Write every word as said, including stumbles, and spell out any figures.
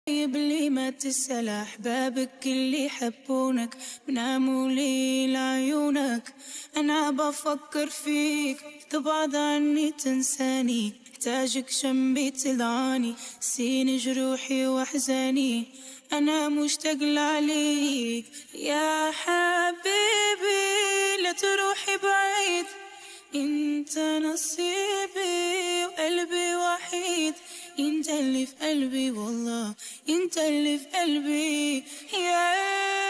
اللي ما تسأل أحبابك اللي يحبونك بناموا لي لعيونك. أنا بفكر فيك تبعد عني تنساني، احتاجك جنبي تدعاني سين جروحي واحزاني. أنا مشتاق لعليك يا حبيبي، لا تروحي بعيد، انت نصيبي وقلبي وحيد. انت اللي في قلبي والله، انت اللي في قلبي يا